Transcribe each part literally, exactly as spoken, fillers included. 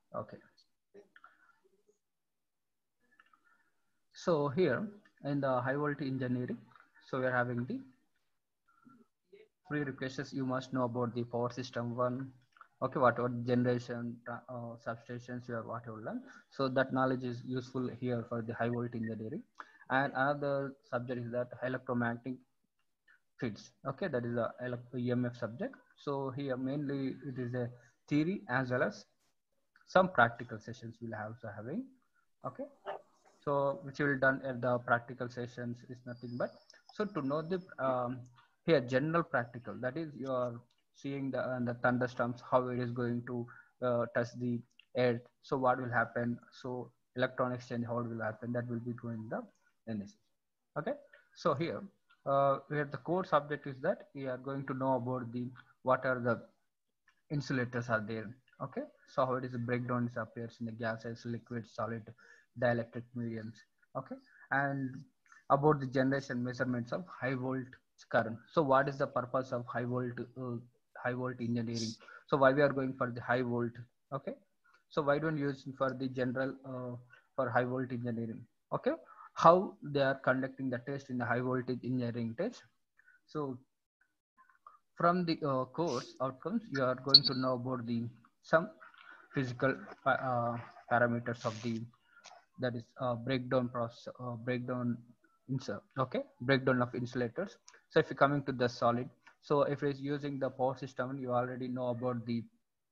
Okay. So here in the high voltage engineering, so we are having the prerequisites. You must know about the power system one. Okay, whatever generation, uh, substations you have whatever learned. So that knowledge is useful here for the high voltage engineering. And another subject is that electromagnetic fields. Okay, that is a E M F subject. So here mainly it is a theory as well as some practical sessions we'll have so having. Okay, so which will done at the practical sessions is nothing but so to know the um, here general practical, that is you are seeing the uh, the thunderstorms, how it is going to uh, touch the earth, so what will happen, so electron exchange, how it will happen, that will be going the N S. Okay, so here uh, where the core subject is that we are going to know about the what are the insulators are there. Okay, so how it is a breakdown is appears in the gases, liquid, solid, dielectric mediums. Okay, and about the generation measurements of high volt current. So what is the purpose of high volt uh, high volt engineering? So why we are going for the high volt? Okay, so why don't use for the general uh, for high volt engineering? Okay, how they are conducting the test in the high voltage engineering test. So from the uh, course outcomes, you are going to know about the some physical uh, parameters of the, that is uh, breakdown process, uh, breakdown insert. Okay, breakdown of insulators. So if you're coming to the solid, so if it's using the power system, you already know about the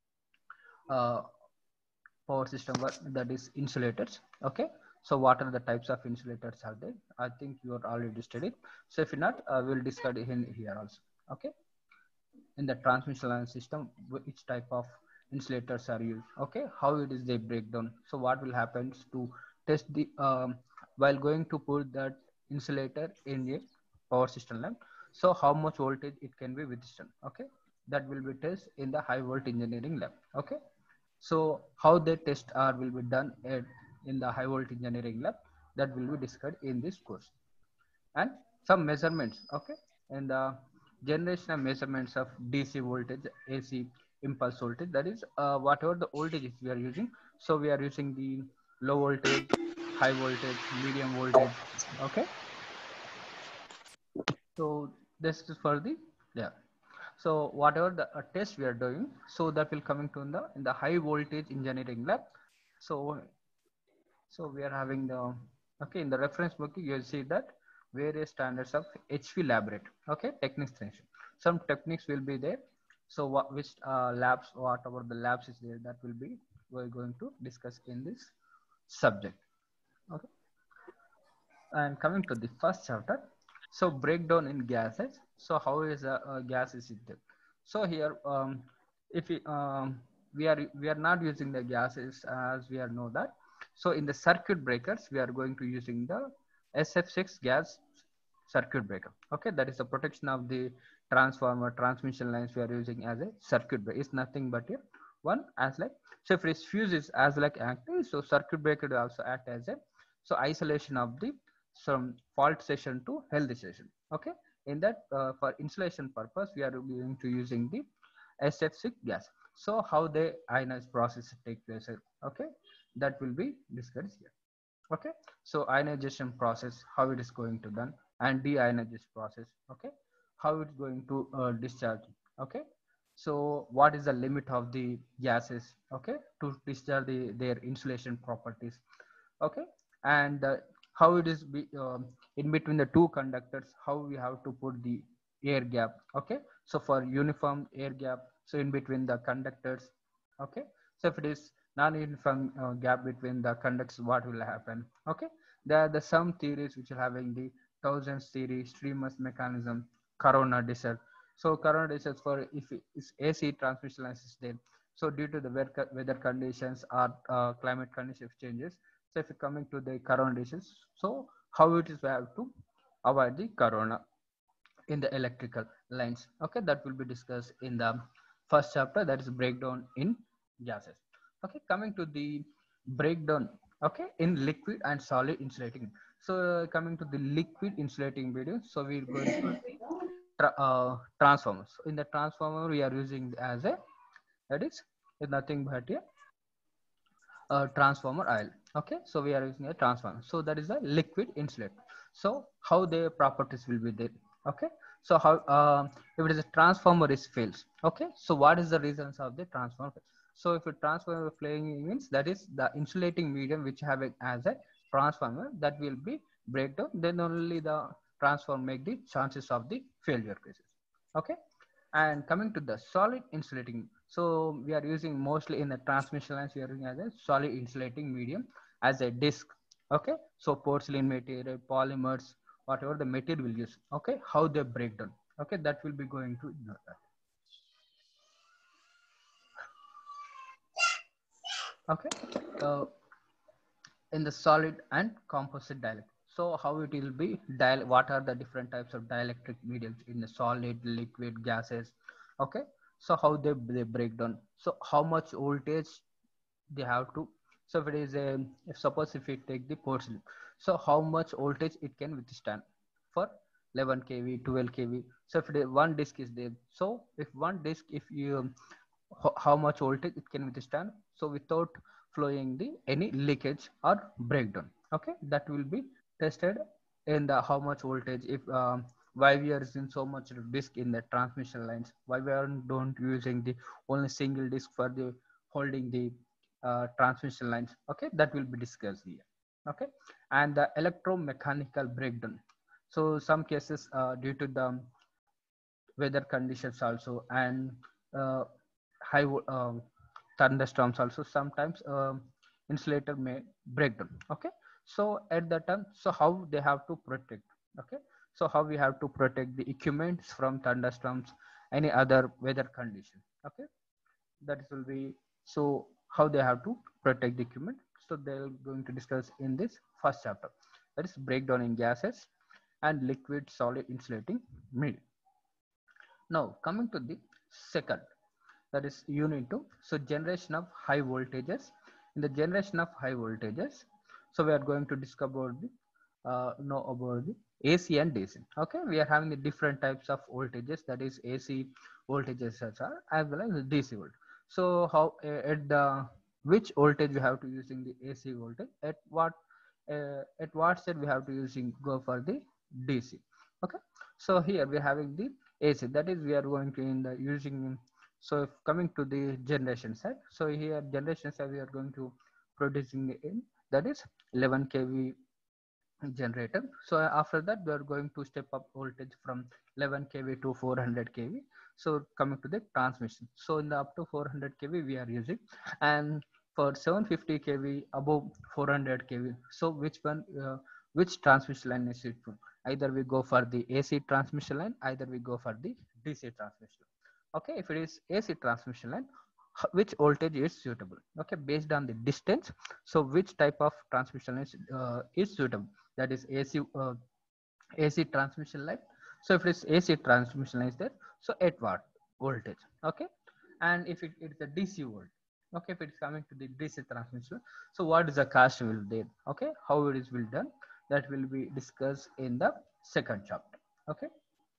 uh, power system that is insulators. Okay, so what are the types of insulators are there? I think you are already studied. So if not, uh, we'll discuss in here also. Okay, in the transmission line system, which type of insulators are used. Okay, how it is they break down. So what will happen to test the um, while going to put that insulator in a power system lamp, so how much voltage it can be withstand. Okay, that will be test in the high volt engineering lab. Okay, so how the test are will be done at, in the high volt engineering lab, that will be discussed in this course. And some measurements. Okay, and the generation of measurements of D C voltage, A C impulse voltage, that is uh, whatever the voltages we are using. So we are using the low voltage, high voltage, medium voltage. Okay, so this is for the, yeah, so whatever the uh, test we are doing, so that will coming to in the in the high voltage engineering lab. So so we are having the, okay, in the reference book you'll see that various standards of H V laboratory. Okay, techniques session. Some techniques will be there. So what, which uh, labs, whatever the labs is there, that will be we're going to discuss in this subject. Okay, and coming to the first chapter, so breakdown in gases. So how is a, a gas is it there? So here, um, if we, um, we are we are not using the gases as we are know that. So in the circuit breakers, we are going to using the S F six gas circuit breaker. Okay, that is the protection of the transformer transmission lines we are using as a circuit breaker. It's nothing but a one as like, so if its fuse is as like active, so circuit breaker will also act as a, so isolation of the from fault session to healthy session. Okay, in that uh, for insulation purpose we are going to using the S F six gas. So how the ionized process take place, okay, that will be discussed here. Okay, so ionization process, how it is going to done, and deionization process. Okay, how it's going to uh, discharge. Okay, so what is the limit of the gases, okay, to discharge the, their insulation properties. Okay, and uh, how it is be, um, in between the two conductors, how we have to put the air gap. Okay, so for uniform air gap, so in between the conductors. Okay, so if it is non-uniform uh, gap between the conductors, what will happen. Okay, there are the some theories which are having the thousands theory, streamers mechanism, corona desert. So corona desert for if it's A C transmission lines is there, so due to the weather conditions or uh, climate condition changes, so if you're coming to the corona disease, so how it is we have to avoid the corona in the electrical lines. Okay, that will be discussed in the first chapter, that is breakdown in gases. Okay, coming to the breakdown, okay, in liquid and solid insulating. So coming to the liquid insulating medium, so we're going for the tra uh, transformers. So in the transformer we are using as a, that is, is nothing but a uh, transformer oil. Okay, so we are using a transformer, so that is a liquid insulator. So how their properties will be there? Okay, so how uh, if it is a transformer is fails. Okay, so what is the reasons of the transformer fail? So if a transformer failing means that is the insulating medium which have it as a transformer that will be breakdown, then only the transformer make the chances of the failure cases. Okay, and coming to the solid insulating, so we are using mostly in the transmission lines, we are using as a solid insulating medium as a disc. Okay, so porcelain material, polymers, whatever the material will use. Okay, how they break down. Okay, that will be going to ignore that. Okay, uh, in the solid and composite dielectric. So how it will be dial? What are the different types of dielectric mediums in the solid, liquid, gases? Okay, so how they they break down? So how much voltage they have to? So if it is a, if suppose if we take the porcelain, so how much voltage it can withstand for eleven k V, twelve k V. So if it, one disk is there, so if one disk, if you how much voltage it can withstand, so without flowing the any leakage or breakdown. Okay, that will be tested in the how much voltage. If um, why we are using so much disk in the transmission lines, why we are don't using the only single disk for the holding the uh, transmission lines. Okay, that will be discussed here. Okay, and the electromechanical breakdown, so some cases uh, due to the weather conditions also, and uh, high um, thunderstorms also, sometimes um, insulator may break down. Okay, so at that time, so how they have to protect. Okay, so how we have to protect the equipments from thunderstorms, any other weather condition. Okay, that will be, so how they have to protect the equipment. So they're going to discuss in this first chapter, that is breakdown in gases and liquid solid insulating medium. Now coming to the second, that is unit two. So generation of high voltages. In the generation of high voltages, so we are going to discuss about the uh, know about the A C and D C. Okay, we are having the different types of voltages, that is A C voltages as well as well as D C volt. So how uh, at the which voltage we have to using the A C voltage, at what uh, at what state we have to using go for the D C. Okay, so here we are having the A C, that is we are going to in the using. So if coming to the generation side, so here generation side we are going to producing in, that is eleven k V generator. So after that we are going to step up voltage from eleven k V to four hundred k V. So coming to the transmission, so in the up to four hundred k V we are using, and for seven hundred fifty k V above four hundred k V, so which one uh, which transmission line is it from? Either we go for the A C transmission line, either we go for the D C transmission. Okay, if it is A C transmission line, which voltage is suitable? Okay, based on the distance, so which type of transmission is uh, is suitable, that is AC uh, A C transmission line. So if it is A C transmission line is there, so eight watt voltage. Okay, and if it is a D C volt, okay, if it is coming to the D C transmission, so what is the cost will there? Okay, how it is will done, that will be discussed in the second chapter. Okay,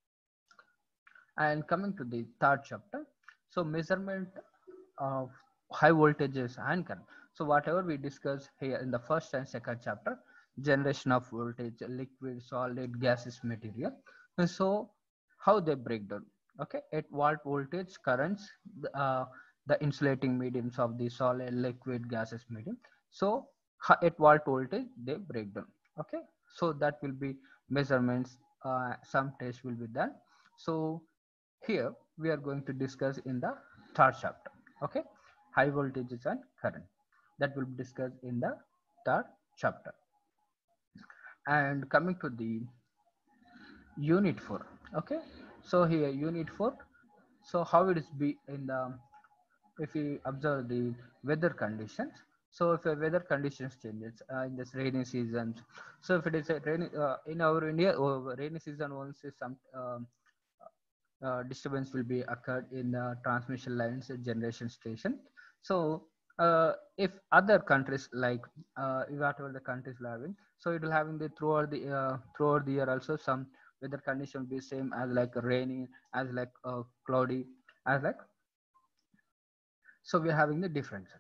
and coming to the third chapter, so measurement of high voltages and current. So whatever we discussed here in the first and second chapter, generation of voltage, liquid, solid, gaseous material. And so how they break down. Okay, at what voltage currents, uh, the insulating mediums of the solid, liquid, gaseous medium. So at what voltage they break down. Okay, so that will be measurements. Uh, some tests will be done. So here we are going to discuss in the third chapter. Okay, high voltages and current, that will be discussed in the third chapter. And coming to the unit four. Okay, so here unit four, so how it is be in the, if we observe the weather conditions. So if the weather conditions changes uh, in this rainy season, so if it is a rainy uh, in our India, uh, rainy season once is some um, uh, disturbance will be occurred in the transmission lines generation station. So uh, if other countries like uh, whatever the countries are having, so it will having the throughout the uh, throughout the year also some weather condition will be same as like rainy, as like uh, cloudy, as like, so we are having the difference.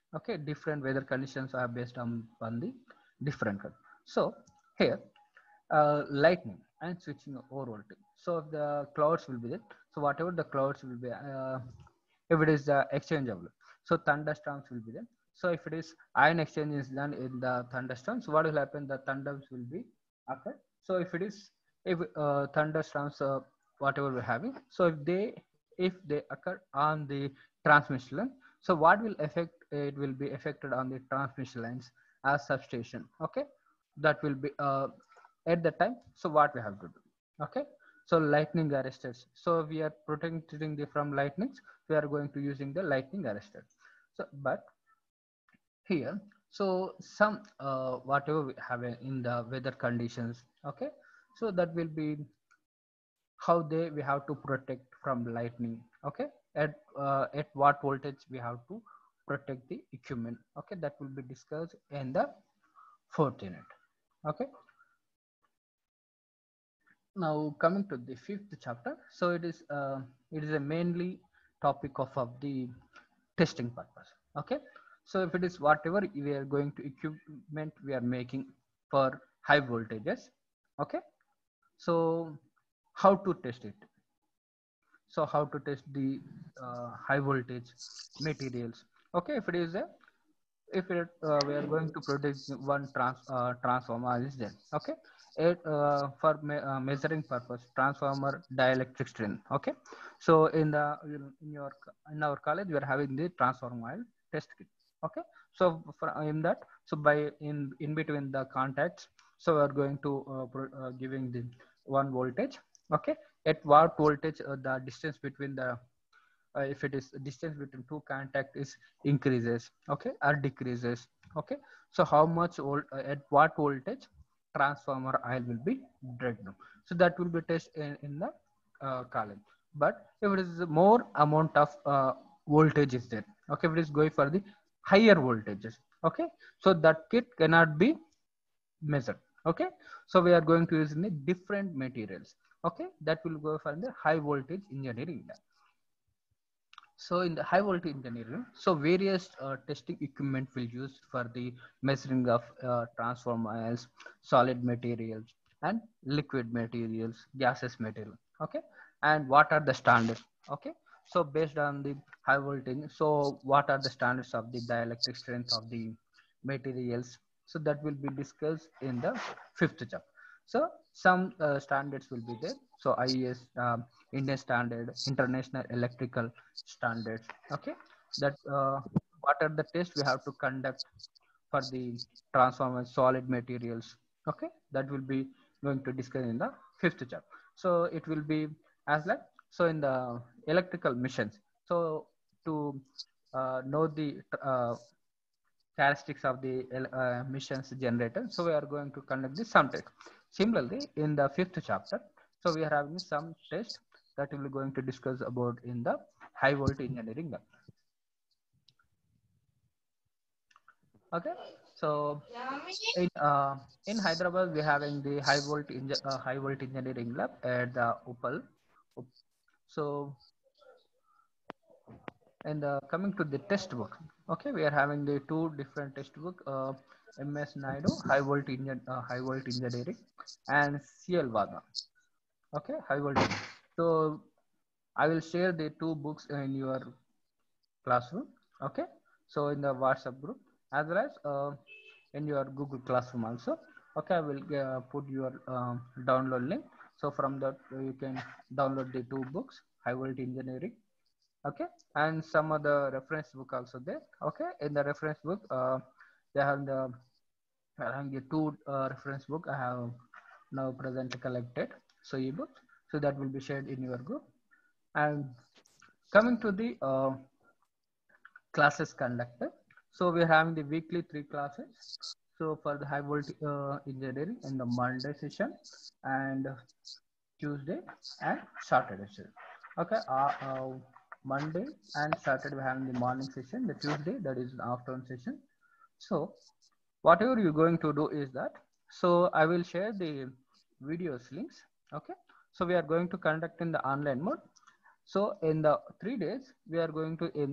Okay, different weather conditions are based on, on the different. So here, uh, lightning and switching over voltage. So if the clouds will be there, so whatever the clouds will be, uh, if it is the exchangeable, so thunderstorms will be there. So if it is ion exchange is done in the thunderstorms, so what will happen? The thunders will be occur. So if it is if uh, thunderstorms, uh, whatever we're having, so if they if they occur on the transmission line, so what will affect? It will be affected on the transmission lines as substation. Okay, that will be uh, at the time. So what we have to do? Okay, so lightning arresters. So we are protecting the from lightnings. We are going to using the lightning arrestor. So but here, so some uh, whatever we have in the weather conditions. Okay, so that will be how they we have to protect from lightning. Okay, at uh, at what voltage we have to protect the equipment. Okay, that will be discussed in the fourth unit. Okay, now coming to the fifth chapter, so it is uh, it is a mainly topic of, of the testing purpose. Okay, so if it is whatever we are going to equipment we are making for high voltages. Okay, so how to test it? So how to test the uh, high voltage materials? Okay, if it is a if it, uh, we are going to produce one trans uh, transformer is there. Okay, it uh, for me, uh, measuring purpose, transformer dielectric strength. Okay, so in the in your in our college we are having the transformer test kit. Okay, so for in that, so by in in between the contacts, so we are going to uh, pro, uh, giving the one voltage. Okay, at what voltage uh, the distance between the uh, if it is distance between two contact is increases, okay, or decreases. Okay, so how much volt uh, at what voltage transformer oil will be dragged. So that will be test in, in the uh, column. But if it is more amount of uh, voltage is there, okay, if it is going for the higher voltages, okay, so that kit cannot be measured. Okay, so we are going to use in the different materials. Okay, that will go for the high voltage engineering. So in the high voltage engineering, so various uh, testing equipment will use for the measuring of uh, transformers, solid materials, and liquid materials, gaseous material. Okay, and what are the standards? Okay, so based on the high voltage, so what are the standards of the dielectric strength of the materials? So that will be discussed in the fifth chapter. So some uh, standards will be there. So I E S, um, Indian Standard, International Electrical Standards. Okay, that uh, what are the tests we have to conduct for the transformer solid materials. Okay, that will be going to discuss in the fifth chapter. So it will be as like, so in the electrical missions, so to uh, know the uh, characteristics of the uh, missions generator, so we are going to conduct this some test. Similarly, in the fifth chapter, so we are having some test that we will going to discuss about in the high voltage engineering. Okay, so in uh, in Hyderabad we are having the high voltage uh, high voltage engineering lab at the Upal. So and uh, coming to the test book, okay, we are having the two different test book, uh, M S Naidu high voltage uh, high voltage engineering and C L Vada. Okay, high voltage. So I will share the two books in your classroom. Okay, so in the WhatsApp group as well as uh, in your Google Classroom also. Okay, I will uh, put your um, download link. So from that uh, you can download the two books, high voltage engineering. Okay, and some other reference book also there. Okay, in the reference book, uh, they have the I have the two uh, reference book I have now presently collected. So ebook, so that will be shared in your group. And coming to the uh, classes conducted. So we're having the weekly three classes. So for the high voltage uh, engineering in the Monday session and Tuesday and Saturday session. Okay, uh, uh, Monday and Saturday we have the morning session. The Tuesday that is the afternoon session. So whatever you're going to do is that, so I will share the videos links. Okay, so we are going to conduct in the online mode. So in the three days we are going to in the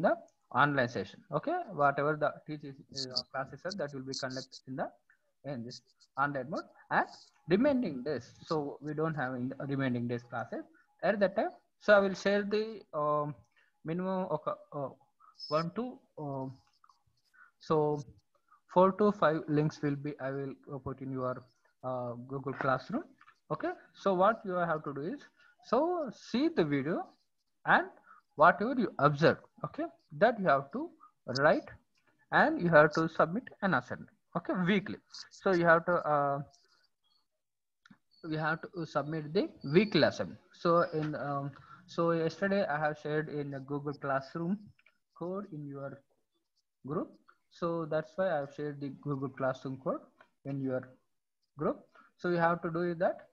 online session. Okay, whatever the teaching uh, classes are, that will be conducted in the in this online mode. And remaining days, so we don't have in the remaining days classes at that time. So I will share the um, minimum of uh, one to um, so four to five links will be I will uh, put in your uh, Google Classroom. Okay, so what you have to do is, so see the video and whatever you observe, okay, that you have to write and you have to submit an assignment, okay, weekly. So you have to uh, we have to submit the weekly assignment. So in um, so yesterday I have shared in the Google Classroom code in your group. So that's why I've shared the Google Classroom code in your group. So you have to do that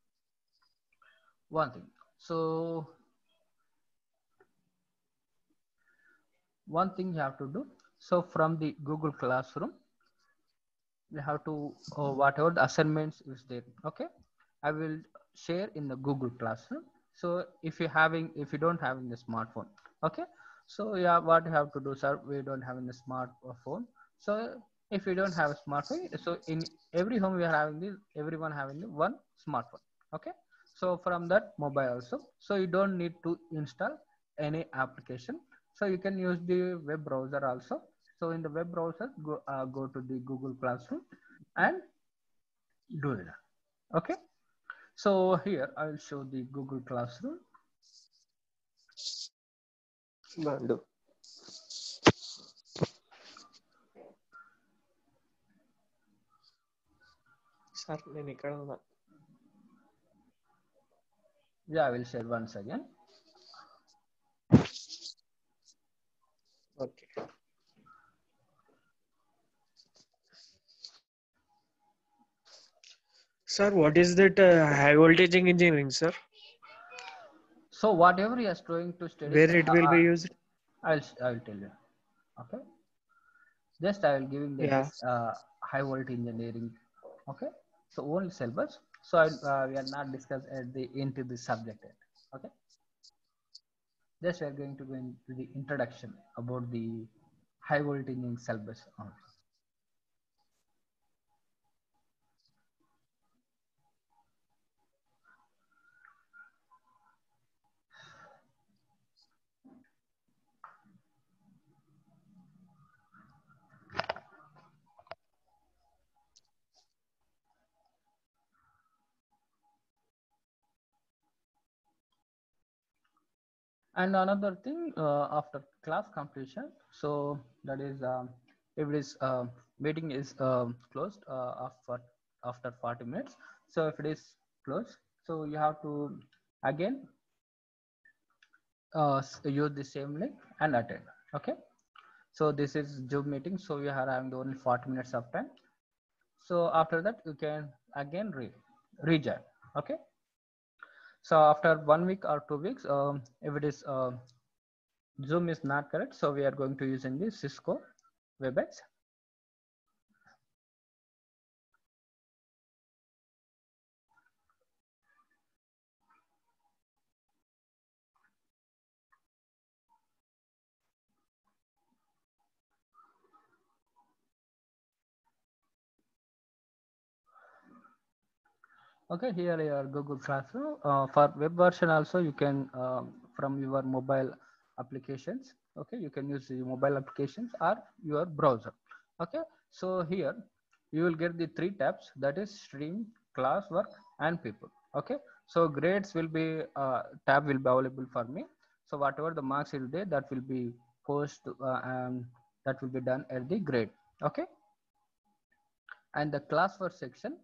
one thing. So one thing you have to do. So from the Google Classroom, you have to uh, whatever the assignments is there. Okay, I will share in the Google Classroom. So if you having if you don't have in the smartphone, okay. So yeah, what you have to do, sir? We don't have in the smartphone. So if you don't have a smartphone, so in every home we are having this, everyone having the one smartphone. Okay. So from that mobile also, so you don't need to install any application. So you can use the web browser also. So in the web browser, go uh, go to the Google Classroom and do it. Okay. So here I will show the Google Classroom. Bandu. Sir, నేను ఇక్కడ ఉన్నా. Yeah, I will share once again. Okay. Sir, what is that uh, high voltage engineering, sir? So whatever you are trying to study, Where it uh, will uh, be used? I'll I'll tell you. Okay. Just I will giving the Yeah. this uh, high voltage engineering. Okay. So only syllabus. So I, uh, we are not discuss at the into the subject yet. Okay. Just we are going to go into the introduction about the high voltage engineering syllabus only. And another thing, uh, after class completion, so that is um, if this uh, meeting is um, closed uh, after after forty minutes. So if it is closed, so you have to again uh, use the same link and attend. Okay. So this is Zoom meeting. So we are having only forty minutes of time. So after that, you can again re rejoin. Okay. So after one week or two weeks, um, if it is uh, Zoom is not correct, so we are going to use in the Cisco WebEx. Okay, here your Google Classroom. Uh, for web version also, you can um, from your mobile applications. Okay, you can use the mobile applications or your browser. Okay, so here you will get the three tabs, that is stream, classwork, and people. Okay, so grades will be uh, tab will be available for me. So whatever the marks is there, that will be post uh, and that will be done at the grade. Okay, and the classwork section.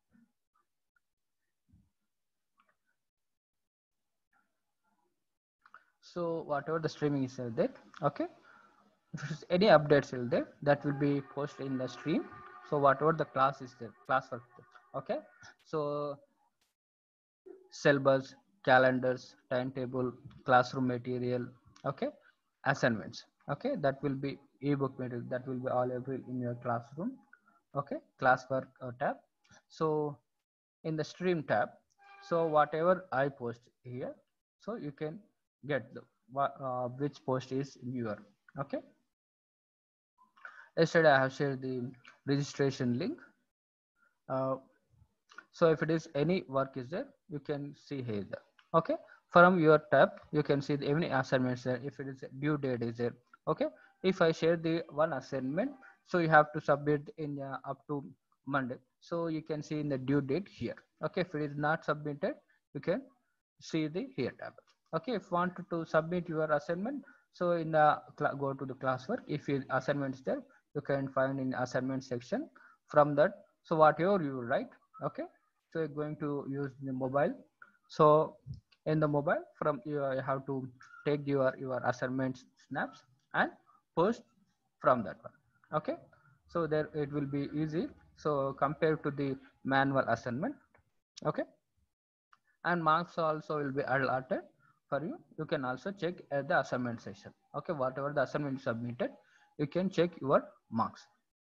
So whatever the streaming is there, okay. If there's any updates will there, that will be posted in the stream. So whatever the class is there, class work, okay. So syllabus, calendars, timetable, classroom material, okay, assignments, okay. That will be ebook material. That will be all available in your classroom, okay. Classwork uh, tab. So in the stream tab, so whatever I post here, so you can get the uh, which post is your Okay. Yesterday I have shared the registration link. Uh, so if it is any work is there, you can see here. Okay. From your tab, you can see the any assignments there. If it is due date is there. Okay. If I share the one assignment, so you have to submit in uh, up to Monday. So you can see in the due date here. Okay. If it is not submitted, you can see the here tab. Okay. If you want to submit your assignment, so in the go to the classwork. If your assignment is there, you can find in assignment section. From that, so whatever you write. Okay. So you're going to use the mobile. So in the mobile, from you have to take your your assignment snaps and post from that one. Okay. So there it will be easy. So compared to the manual assignment. Okay. And marks also will be allotted for you. You can also check at the assignment session. Okay. Whatever the assignment submitted, you can check your marks.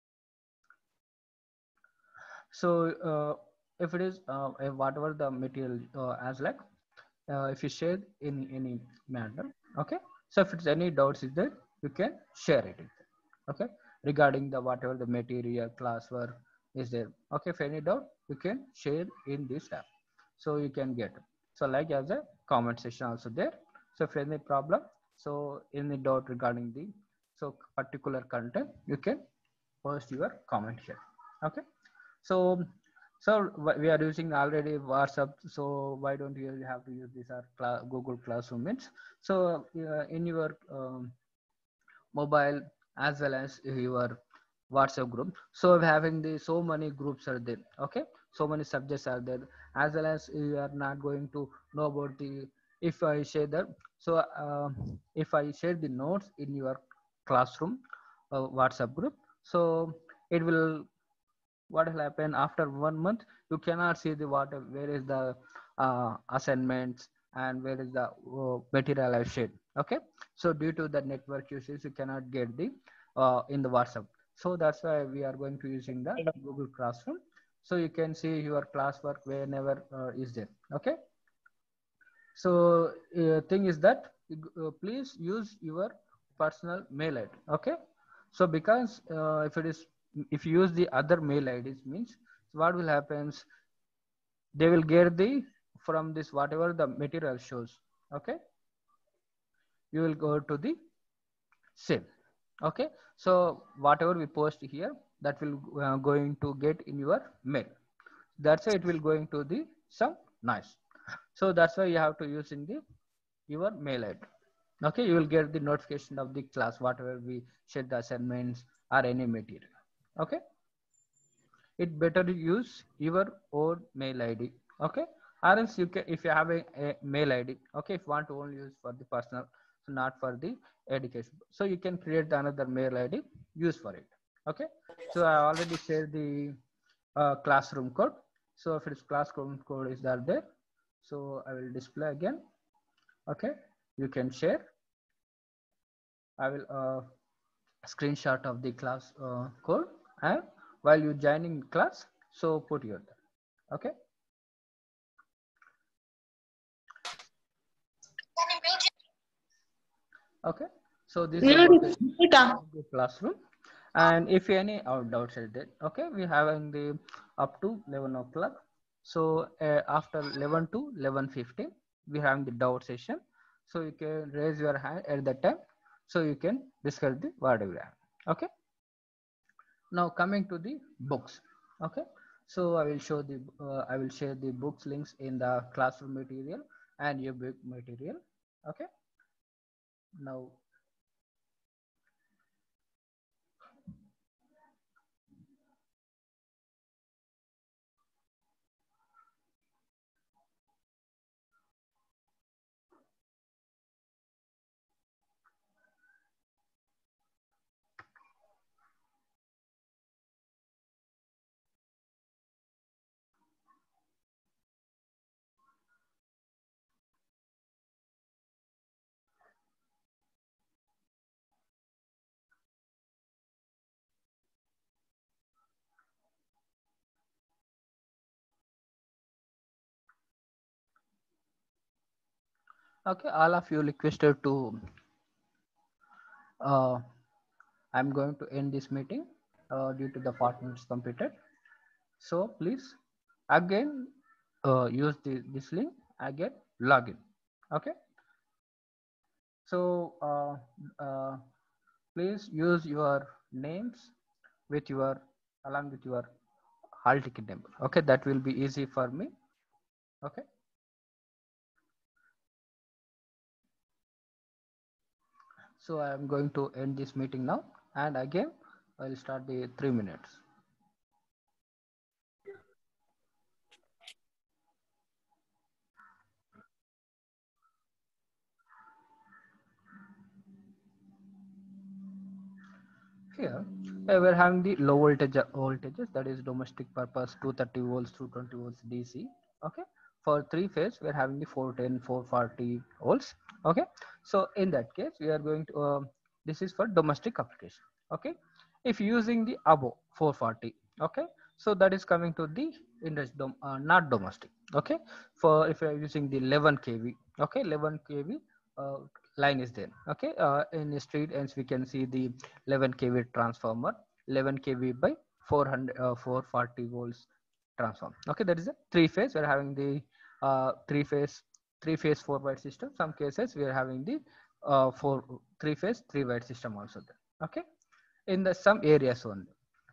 So uh, if it is uh, whatever the material uh, as like uh, if you share in any manner. Okay. So if it's any doubts is there, you can share it. Okay. Regarding the whatever the material classwork is there. Okay. If any doubt, you can share in this tab. So you can get it. So like as a comment section also there. So if any problem, so any doubt regarding the so particular content, you can post your comment here. Okay. So so we are using already WhatsApp. So why don't you have to use this our Google Classroom means? So uh, in your um, mobile as well as your WhatsApp group. So having the so many groups are there. Okay. So many subjects are there, as well as you are not going to know about the, if I share that. So uh, if I share the notes in your classroom uh, WhatsApp group, so it will, what will happen after one month, you cannot see the what where is the uh, assignments and where is the uh, material I shared. Okay. So due to the network issues, you cannot get the uh, in the WhatsApp. So that's why we are going to using the Google Classroom. So you can see your classwork whenever uh, is there. Okay. So uh, thing is that uh, please use your personal mail I D. Okay. So because uh, if it is, if you use the other mail I Ds means what will happen, they will get the from this whatever the material shows. Okay. You will go to the same. Okay. So whatever we post here, that will uh, going to get in your mail. That's why it will going to the some nice. So that's why you have to use in the your mail I D. Okay. You will get the notification of the class whatever we share the assignments or any material. Okay. It better to use your own mail I D. Okay. Or else you can, if you have a, a mail I D, okay, if you want to only use for the personal, so not for the education, so you can create another mail I D, use for it. Okay. So I already shared the uh, classroom code. So if it's classroom code is that there, so I will display again. Okay. You can share. I will uh, screenshot of the class uh, code, and while you joining class, so put your, okay. Okay. So this is about the classroom. And if any doubts are there, okay, we have in the up to eleven o'clock. So uh, after eleven to eleven fifteen, we have the doubt session. So you can raise your hand at that time. So you can discuss the whatever you have. Okay. Now coming to the books. Okay. So I will show the, uh, I will share the books links in the classroom material and your book material. Okay. Now, okay, all of you requested to uh, I'm going to end this meeting uh, due to the forty minutes completed. So please again uh, use the, this link again login. Okay. So uh, uh, please use your names with your along with your hall ticket number. Okay, that will be easy for me. Okay. So I am going to end this meeting now, and again I'll start the three minutes. Here uh, we're having the low voltage voltages, that is domestic purpose two thirty volts, two twenty volts D C. Okay. For three phase, we're having the four ten, four forty volts. Okay. So in that case, we are going to, uh, this is for domestic application. Okay. If using the above four forty, okay. So that is coming to the industry, dom uh, not domestic. Okay. For if you are using the eleven K V, okay, eleven K V uh, line is there. Okay. Uh, in the street ends, we can see the eleven K V transformer, eleven K V by four hundred, uh, four forty volts transform. Okay, that is a three phase. We're having the uh, three phase, three phase four wire system. Some cases we are having the uh, four three phase three wire system also there. Okay, in the some areas only.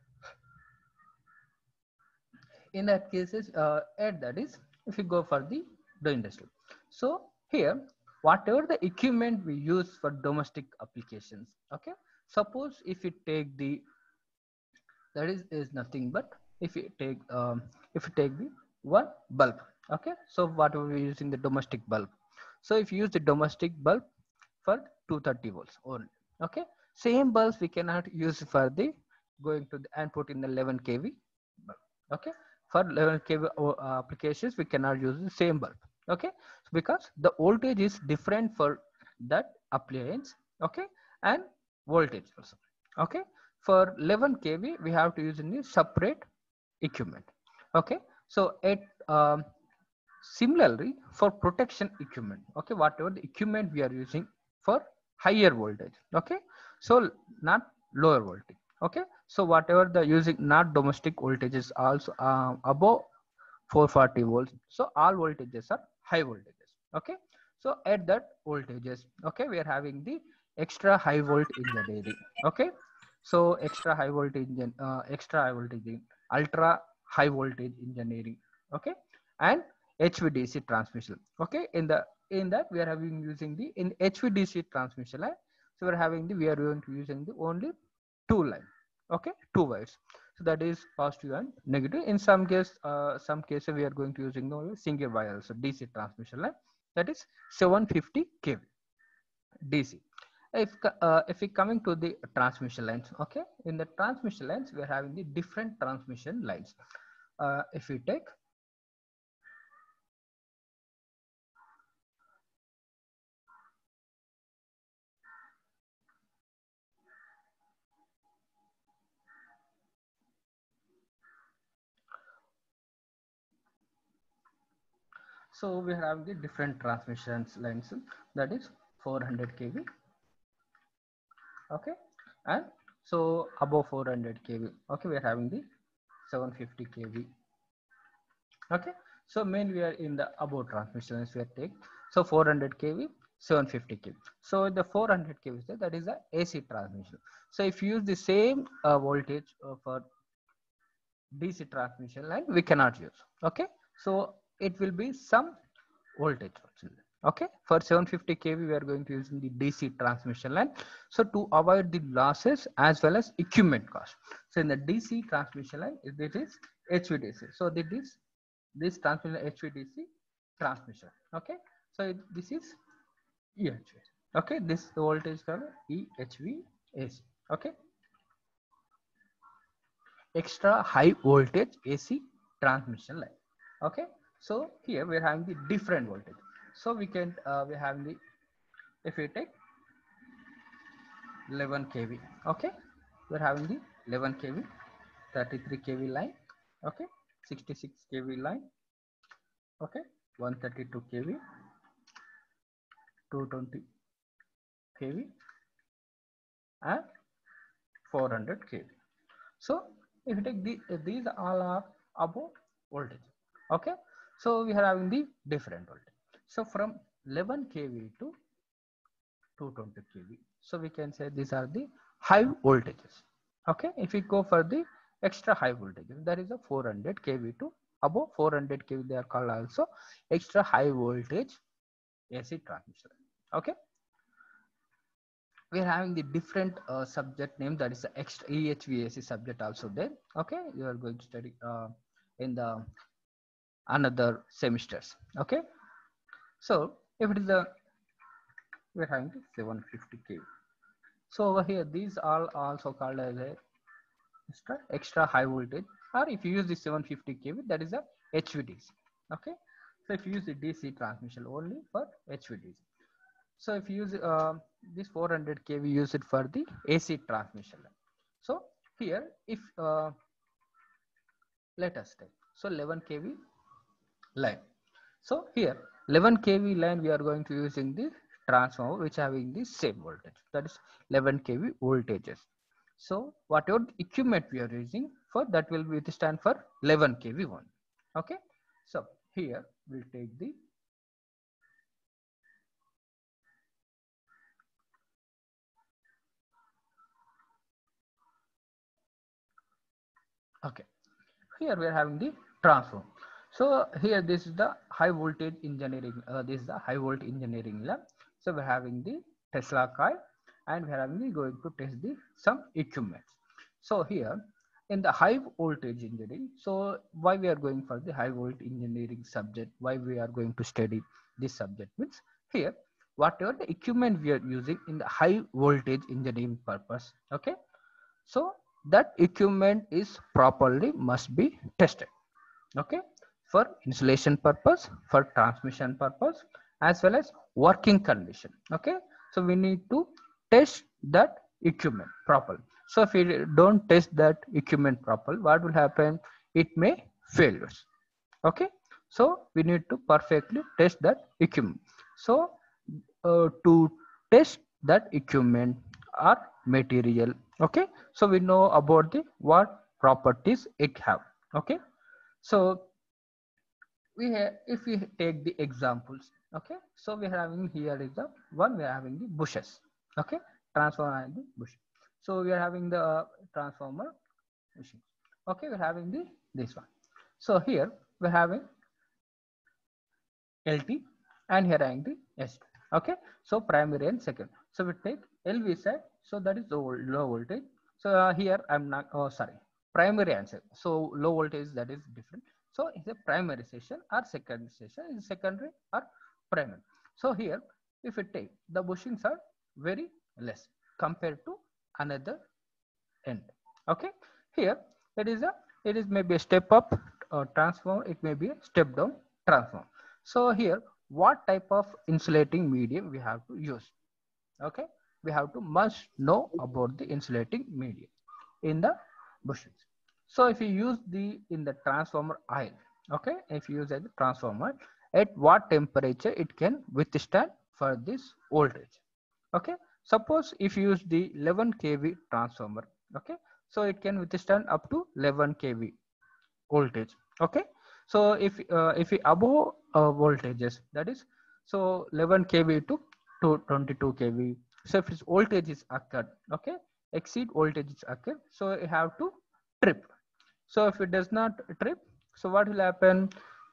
In that cases, uh, at that is if you go for the the industry. So here, whatever the equipment we use for domestic applications. Okay, suppose if you take the that is is nothing but if you take um, if you take the one bulb. Okay, so what are we using the domestic bulb? So if you use the domestic bulb for two thirty volts only. Okay, same bulbs we cannot use for the going to the and put in the eleven K V bulb. Okay, for eleven K V uh, applications we cannot use the same bulb. Okay, because the voltage is different for that appliance. Okay, and voltage also. Okay, for eleven K V we have to use in the separate equipment. Okay, so it um, similarly for protection equipment. Okay, whatever the equipment we are using for higher voltage. Okay, so not lower voltage. Okay, so whatever the using not domestic voltages also uh, above four forty volts, so all voltages are high voltages. Okay, so at that voltages, okay, we are having the extra high volt engineering. Okay, so extra high voltage uh, extra high voltage ultra high voltage engineering. Okay, and H V D C transmission. Okay, in the in that we are having using the in H V D C transmission line. So we're having the we are going to using the only two line. Okay, two wires. So that is positive and negative. In some case, uh, some cases we are going to using only single wire, so D C transmission line. That is seven fifty K V D C. If uh, if we coming to the transmission lines, okay, in the transmission lines we are having the different transmission lines. Uh, if we take so we have the different transmissions lines, that is four hundred K V. Okay, and so above four hundred K V. Okay, we are having the seven fifty K V. Okay, so main we are in the above transmissions we are take. So four hundred K V, seven fifty K V. So the four hundred K V that is the A C transmission. So if you use the same uh, voltage uh, for D C transmission line, we cannot use. Okay, so it will be some voltage. Okay, for seven fifty K V we are going to use the D C transmission line. So to avoid the losses as well as equipment cost. So in the D C transmission line, it is H V D C. So this is this transmission H V D C transmission. Okay, so it, this is E H V. Okay, this voltage called E H V A C. Okay, extra high voltage A C transmission line. Okay, so here we are having the different voltage. So we can uh, we have the if we take eleven K V. Okay, we are having the eleven K V, thirty-three K V line. Okay, sixty-six K V line. Okay, one thirty-two K V, two twenty K V, and four hundred kV. So if you take the, these all are above voltage. Okay, so we are having the different voltage. So from eleven kV to two hundred twenty kV. So we can say these are the high voltages. Okay, if we go for the extra high voltages, that is a four hundred kV to above four hundred kV, they are called also extra high voltage A C transmission. Okay, we are having the different uh, subject name, that is the extra E H V A C subject also there. Okay, you are going to study uh, in the another semesters. Okay, so if it is a, we are having the seven hundred fifty kV. So over here, these are also called as a extra, extra high voltage, or if you use the seven hundred fifty kV, that is a H V D C. Okay, so if you use the D C transmission only for H V D C. So if you use uh, this four hundred kV, use it for the A C transmission. So here, if uh, let us take so eleven kV line. So here eleven kV line, we are going to using the transformer which having the same voltage, that is eleven kV voltages. So whatever equipment we are using for that will be stand for eleven kV one. Okay, so here we'll take the okay, here we are having the transformer. So here this is the high voltage engineering, uh, this is the high voltage engineering lab. So we're having the Tesla coil, and we're having the going to test the some equipment. So here in the high voltage engineering, so why we are going for the high voltage engineering subject, why we are going to study this subject means, here whatever the equipment we are using in the high voltage engineering purpose, okay, so that equipment is properly must be tested. Okay, for insulation purpose, for transmission purpose, as well as working condition. Okay, so we need to test that equipment properly. So if we don't test that equipment properly, what will happen? It may failures. Okay, so we need to perfectly test that equipment. So uh, to test that equipment or material, okay, so we know about the what properties it have. Okay, so we have, if we take the examples, okay, so we are having here is the one, we are having the bushes. Okay, transformer and the bush. So we are having the uh, transformer machine. Okay, we're having the this one. So here we're having L T, and here having the S T. Okay, so primary and second. So we take L V side, so that is low, low voltage. So uh, here I'm not, oh sorry, primary answer. So low voltage, that is different. So it's a primary session or secondary session, is secondary or primary. So here if we take the bushings are very less compared to another end. Okay, here it is a, it is maybe a step up uh, transform, it may be a step down transform. So here what type of insulating medium we have to use? Okay, we have to must know about the insulating medium in the bushings. So if you use the in the transformer oil, okay, if you use as a transformer, at what temperature it can withstand for this voltage? Okay, suppose if you use the eleven kV transformer, okay, so it can withstand up to eleven kV voltage. Okay, so if uh, if we above uh, voltages, that is so eleven kV to to twenty-two kV, so if its voltage is occurred, okay, exceed voltage is occurred, so you have to trip. So if it does not trip, so what will happen?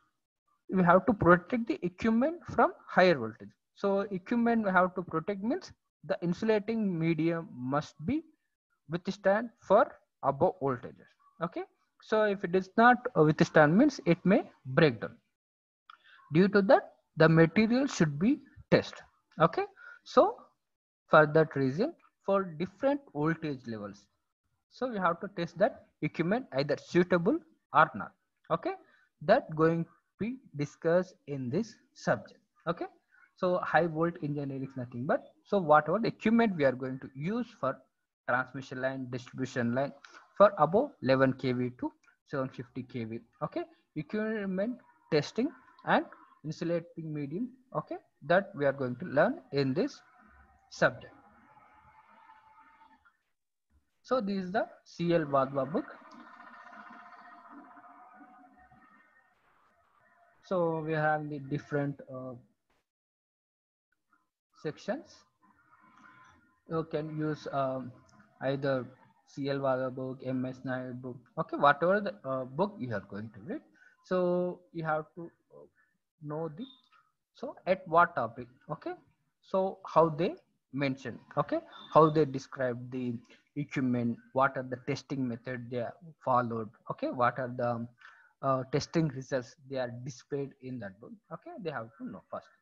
We have to protect the equipment from higher voltage. So equipment we have to protect means the insulating medium must be withstand for above voltages. Okay, so if it does not withstand means it may break down. Due to that, the material should be tested. Okay, so for that reason, for different voltage levels, so we have to test that equipment either suitable or not. Okay, that going to be discussed in this subject. Okay, so high volt engineering is nothing but, so whatever the equipment we are going to use for transmission line, distribution line for above eleven kV to seven hundred fifty kV. Okay, equipment testing and insulating medium. Okay, that we are going to learn in this subject. So this is the C L Wadhwa book. So we have the different uh, sections. You can use um, either C L Wadhwa book, M S Nair book, okay, whatever the uh, book you are going to read. So you have to uh, know the, so at what topic, okay, so how they mention, okay, how they describe the equipment, what are the testing method they are followed, okay, what are the uh, testing results they are displayed in that book, okay, they have to know first.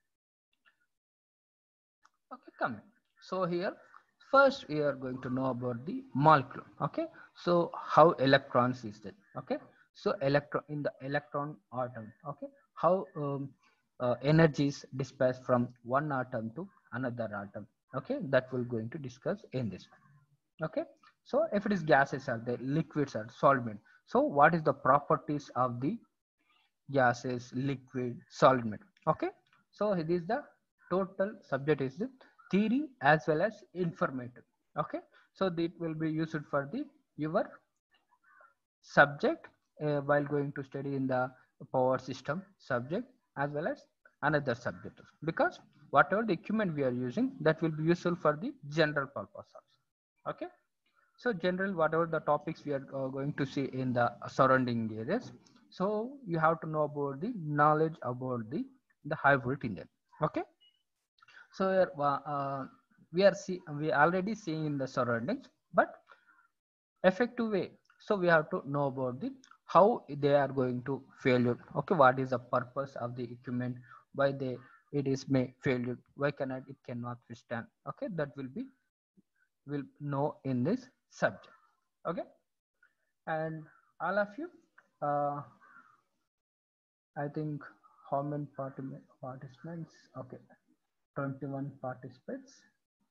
Okay, come. So here, first we are going to know about the molecule. Okay, so how electrons is that? Okay, so electron in the electron atom. Okay, how um, uh, energy is dispersed from one atom to another atom. Okay, that we're going to discuss in this one. Okay, so if it is gases are there, liquids are solvent. So what is the properties of the gases, liquid, solvent? Okay, so it is the total subject is the theory as well as informative. Okay, so it will be used for the your subject uh, while going to study in the power system subject as well as another subject, because whatever the equipment we are using, that will be useful for the general purpose also. Okay, so general whatever the topics we are uh, going to see in the surrounding areas, so you have to know about the knowledge about the the high voltage engine. Okay, so uh, uh, we are see we already seeing in the surroundings, but effective way, so we have to know about the how they are going to failure. Okay, what is the purpose of the equipment, why they it is may failure, why cannot it cannot withstand. Okay, that will be will know in this subject. Okay, and all of you, uh, I think how many participants? Okay, twenty-one participants.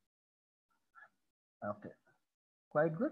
Okay, quite good.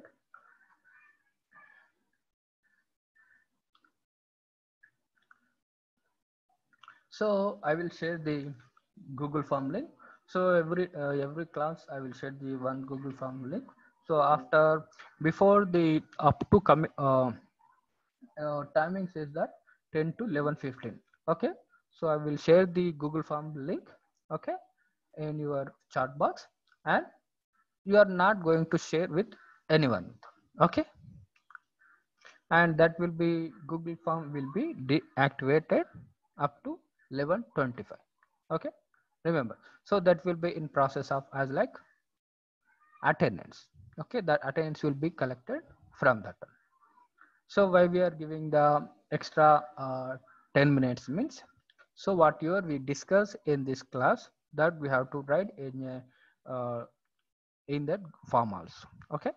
So I will share the Google Form link. So every uh, every class I will share the one Google Form link. So after before the up to come uh, uh, timing says that ten to eleven fifteen. Okay, so I will share the Google Form link, okay, in your chat box, and you are not going to share with anyone. Okay, and that will be Google Form will be deactivated up to eleven twenty-five. Okay, remember, so that will be in process of as like attendance. Okay, that attendance will be collected from that one. So why we are giving the extra uh, ten minutes means, so whatever we discuss in this class, that we have to write in a, uh, in that form also. Okay,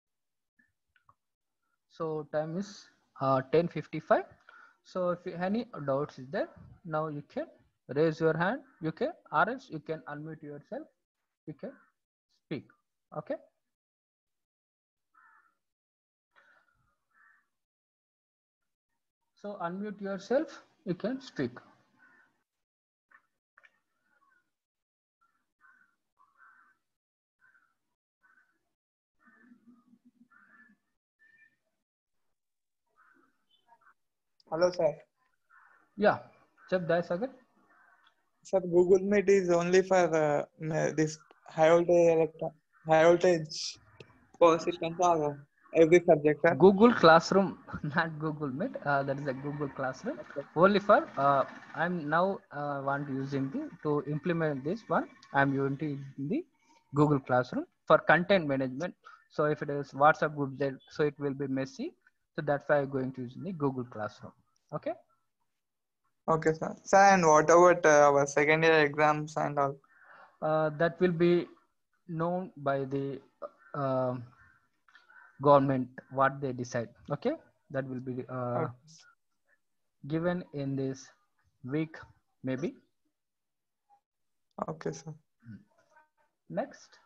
so time is uh, ten fifty-five. So if you, any doubts is there, now you can raise your hand, you can, or else you can unmute yourself, you can speak. Okay, so unmute yourself, you can speak. Hello, sir. Yeah, Chep Dai Sagar. Sir, Google Meet is only for uh, m- this high voltage electron, high voltage power systems or every subject, sir. Google Classroom, not Google Meet. Uh, that is a Google Classroom. Okay. Only for uh, I'm now uh, want using the to implement this one. I'm using the Google Classroom for content management. So if it is WhatsApp group, then so it will be messy. So that's why I'm going to use the Google Classroom. Okay. Okay, sir. Sir, and what about uh, our second year exams and all? Uh, that will be known by the uh, government what they decide. Okay, that will be uh, Okay, given in this week maybe. okay, sir. Next.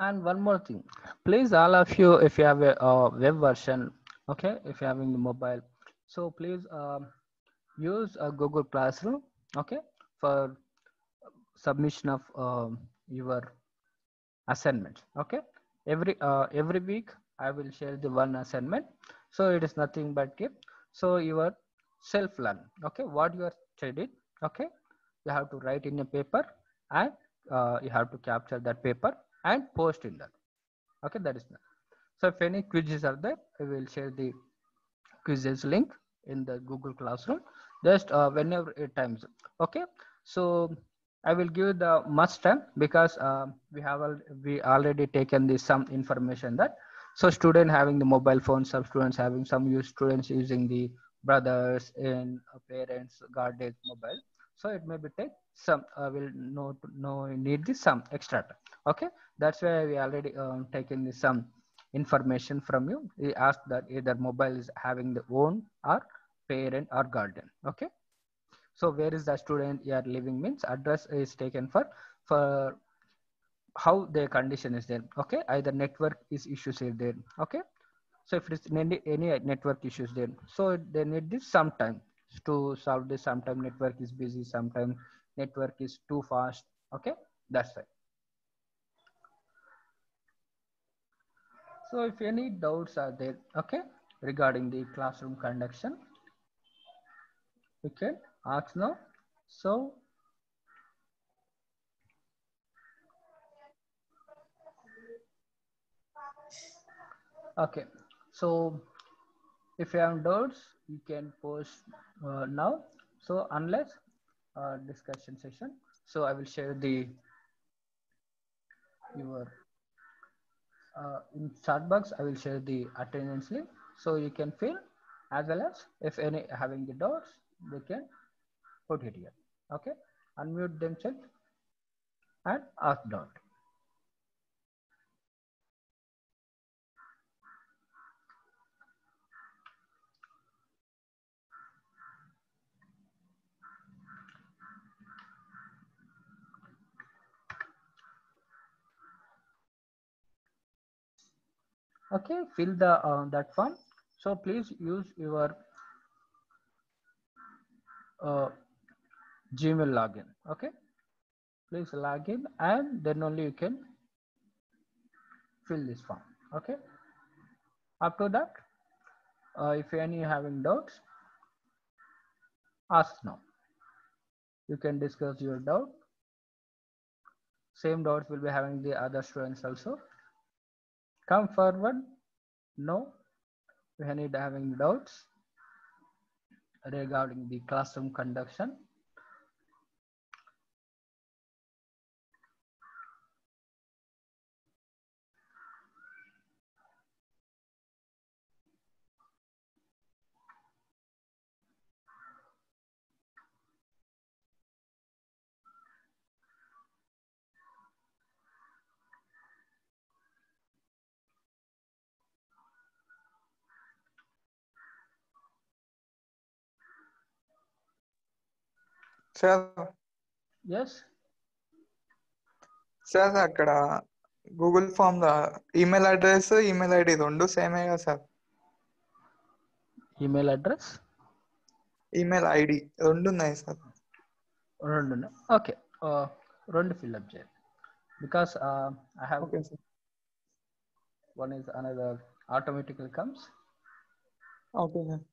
And one more thing, please, all of you, if you have a uh, web version, okay, if you're having the mobile, so please um, use a Google Classroom, okay, for submission of um, your assignments. Okay, every uh, every week I will share the one assignment. So it is nothing but keep. So your self learn. Okay, what you are studied. Okay, you have to write in a paper and uh, you have to capture that paper and post in that. Okay, that is not. So if any quizzes are there, I will share the quizzes link in the Google Classroom. Just uh, whenever it times. Okay, so I will give the much time because uh, we have al we already taken this some information that so student having the mobile phone, some students having some use students using the brothers and uh, parents guardians mobile. So it may be take some uh, will no no need this some extra time. Okay, that's why we already um, taken this some information from you. We ask that either mobile is having the own or parent or guardian. Okay, so where is the student you are living means address is taken for for how their condition is there. Okay, either network is issues is there. Okay, so if it's any, any network issues there, so they need this sometime to solve this. Sometime network is busy, sometime network is too fast. Okay, that's right. So if any doubts are there, okay, regarding the classroom conduction, you can ask now. So, okay. So if you have doubts, you can post uh, now. So unless uh, discussion session, so I will share the your uh, in chat box. I will share the attendance link, so you can fill as well as if any having the doubts, they can put it here. Okay, unmute themselves and ask doubt. Okay, fill the uh, that form. So please use your uh, Gmail login. Okay, please log in and then only you can fill this form. Okay, after that, uh, if any having doubts, ask now. You can discuss your doubt. Same doubts will be having the other students also. Come forward. No, if any having doubts regarding the classroom conduction. Sir Yes. Sir అక్కడ Google form email address email ID రెండు సేమే కదా sir? Email address. Email ID రెండు ఉన్నాయి sir. రెండు okay రెండు fill up చేయాలి because uh, I have okay sir. one is another automatically comes. Okay sir.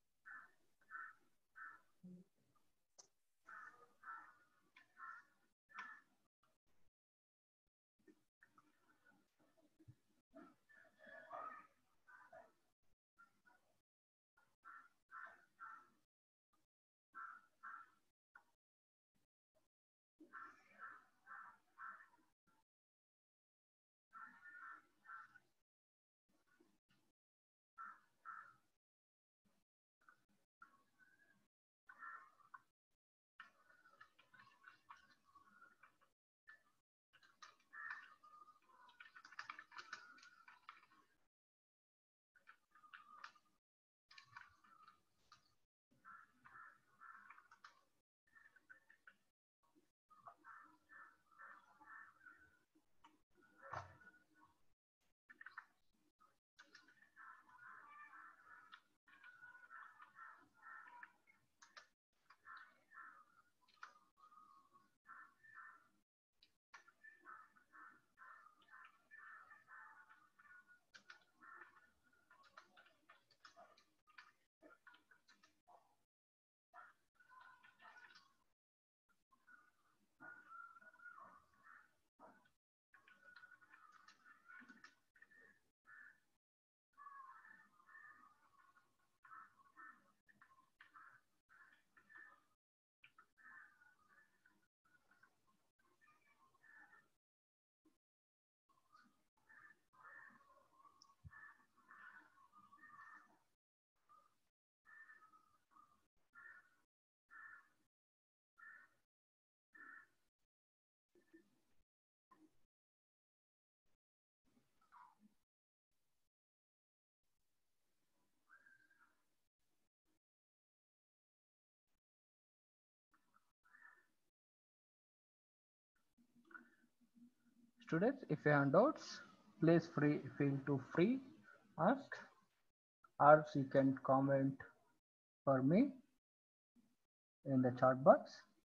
students, if you have doubts, please free feel to free ask, or you can comment for me in the chat box.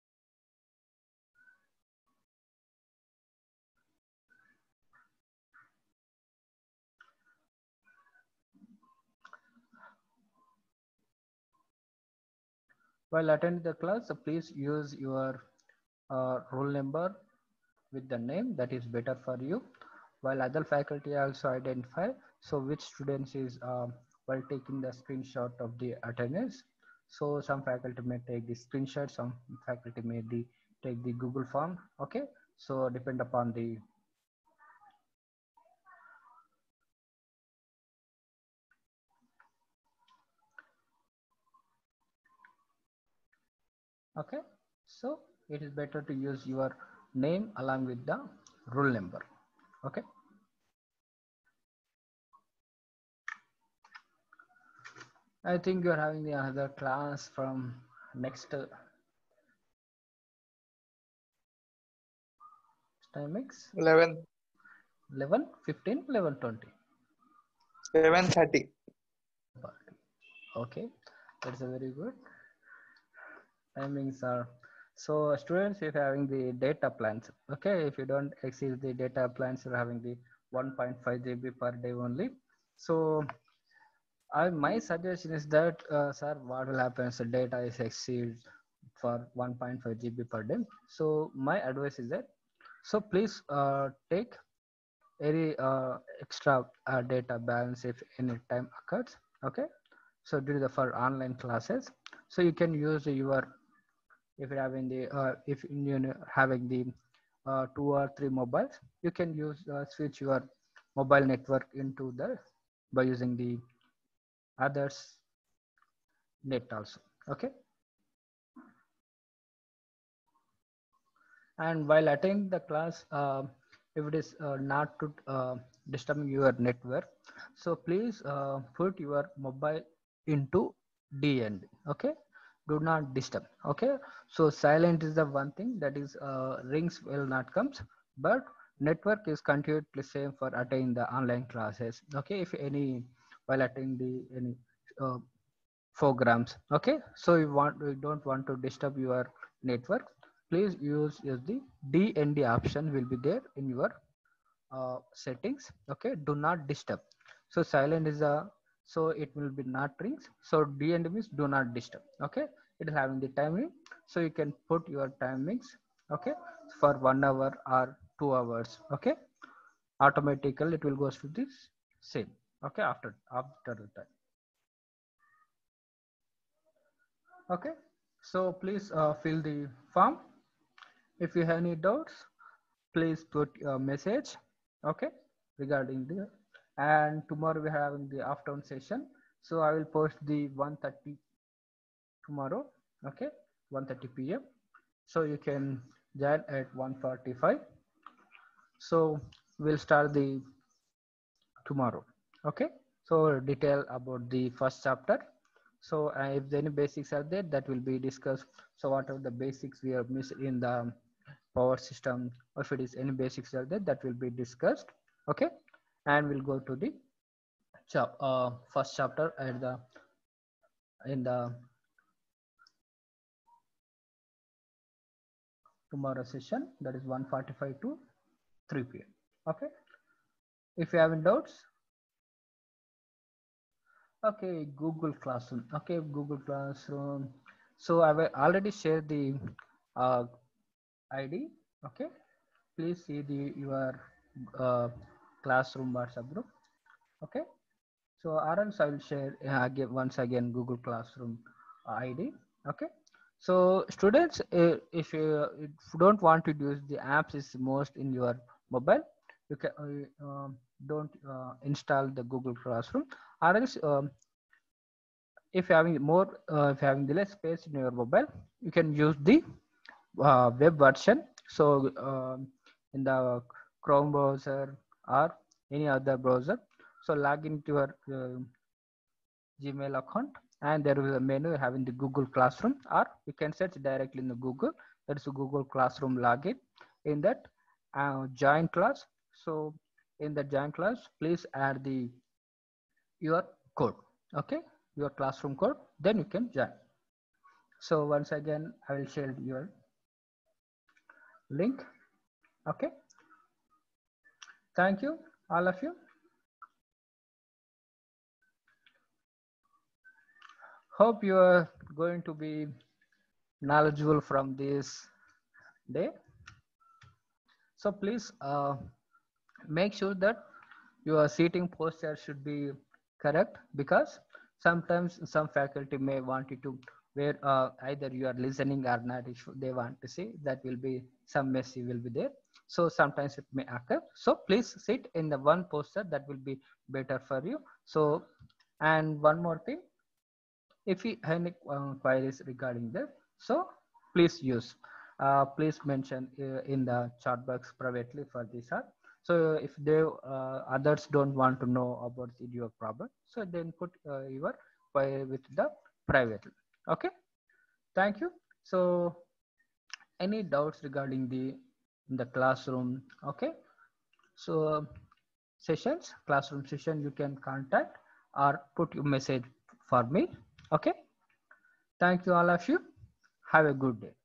While attending the class, please use your uh, roll number with the name that is better for you. While other faculty also identify, so which students is uh, while taking the screenshot of the attendance. So some faculty may take the screenshot, some faculty may the, take the Google form. Okay, so depend upon the okay. So it is better to use your name along with the roll number. Okay. I think you're having the another class from next uh, timings eleven. eleven, fifteen, eleven, twenty. seven thirty. Okay, that's a very good timings are. So students, if you're having the data plans, okay, if you don't exceed the data plans, you're having the one point five G B per day only. So I, my suggestion is that, uh, sir, what will happen if the data is exceed for one point five G B per day? So my advice is that, so please uh, take any uh, extra uh, data balance if any time occurs. Okay, so due to the for online classes, so you can use your, if you're having the uh, if you're having the uh, two or three mobiles, you can use uh, switch your mobile network into the by using the others net also. Okay, and while attending the class, uh, if it is uh, not to uh, disturbing your network, so please uh, put your mobile into D N D. Okay, do not disturb. Okay, so silent is the one thing that is uh, rings will not comes, but network is continuously same for attending the online classes. Okay, if any while attending the any uh, programs. Okay, so you want you don't want to disturb your network, please use, use the D N D option will be there in your uh, settings. Okay, do not disturb. So silent is a, so it will be not rings. So D N D means do not disturb. Okay, it is having the timing, so you can put your timings. Okay, for one hour or two hours. Okay, automatically it will goes to this same. Okay, after after the time. Okay, so please uh, fill the form. If you have any doubts, please put a message. Okay, regarding the, and tomorrow we are having the afternoon session, so I will post the one thirty tomorrow. Okay, one thirty p m so you can join at one forty-five. So we'll start the tomorrow. Okay, so detail about the first chapter. So uh, if any basics are there, that will be discussed. So what are the basics we have missed in the power system, or if it is any basics are there, that will be discussed. Okay, and we'll go to the chap uh, first chapter at the in the tomorrow session, that is one forty-five to three p m Okay, if you have any doubts. Okay, Google Classroom. Okay, Google Classroom. So I will already share the uh, I D. Okay, please see the your uh, classroom WhatsApp group. Okay, so or else I will share uh, again once again Google Classroom I D. Okay, so students, uh, if you, if you don't want to use the apps is most in your mobile, you can uh, um, don't uh, install the Google Classroom, or else um, if you're having more uh, if you're having the less space in your mobile, you can use the uh, web version. So um, in the Chrome browser or any other browser, so log into your uh, Gmail account, and there is a menu having the Google Classroom, or you can search directly in the Google, that is Google Classroom login. In that, uh, join class. So in the join class, please add the your code, okay, your classroom code, then you can join. So once again, I will share your link. Okay, thank you all of you. Hope you are going to be knowledgeable from this day. So please uh, make sure that your seating posture should be correct, because sometimes some faculty may want you to where uh, either you are listening or not, if they want to see, that will be some messy will be there. So sometimes it may occur. So please sit in the one posture that will be better for you. So, and one more thing, if you have any uh, queries regarding that, so please use, uh, please mention uh, in the chat box privately for this app. So if they uh, others don't want to know about the, your problem, so then put uh, your query with the privately. Okay, thank you. So any doubts regarding the the classroom? Okay, so sessions, classroom session, you can contact or put your message for me. Okay, thank you all of you. Have a good day.